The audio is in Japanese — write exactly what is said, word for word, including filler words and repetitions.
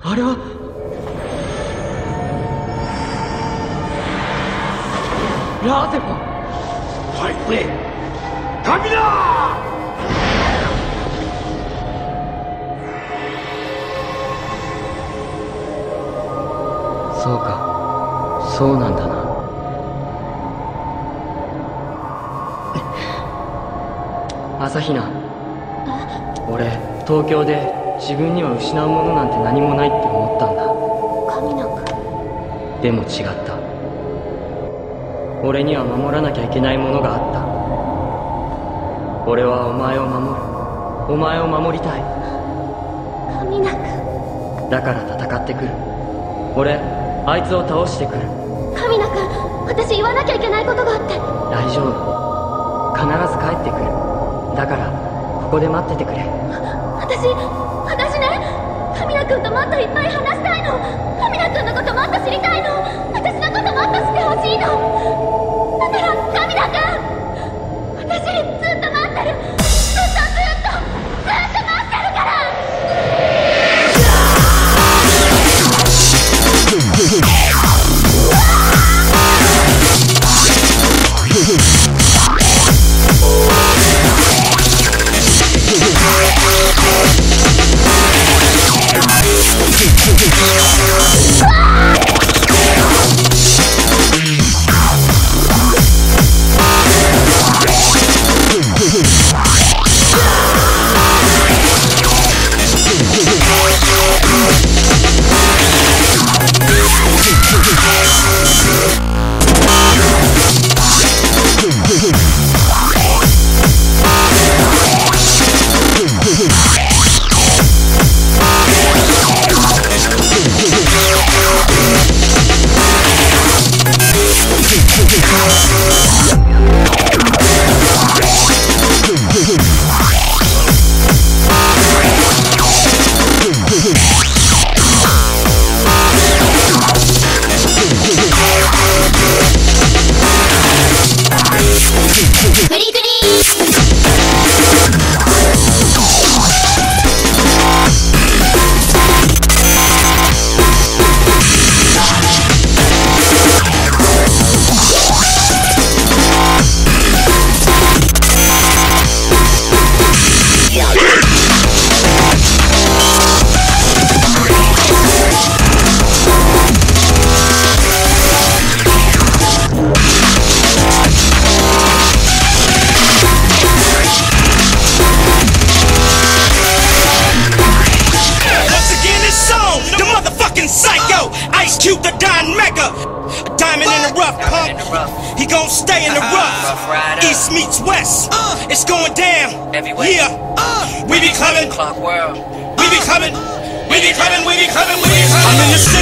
あれはラーテフォン。 はいね、神だ。 そうか、そうなんだな。朝比奈、俺東京で自分には失うものなんて何もないって思ったんだ。 神なんか。 でも違った。俺には守らなきゃいけないものがあった。俺はお前を守る。お前を守りたい。 神なんか。 だから戦ってくる。俺あいつを倒してくる。 神なんか、私言わなきゃいけないことがあって。 大丈夫、必ず帰ってくる。だからここで待っててくれ。 私私ね、神名君ともっといっぱい話したいの。神名君のこともっと知りたいの。私のこともっと知ってほしいの。だから神名君、私ずっと待ってる。ずっとずっとずっと待ってるから。 He gon' stay in the rough. East meets west. It's going down. Yeah. We be coming. We be coming. We be coming. We be coming. We be coming. I'm in the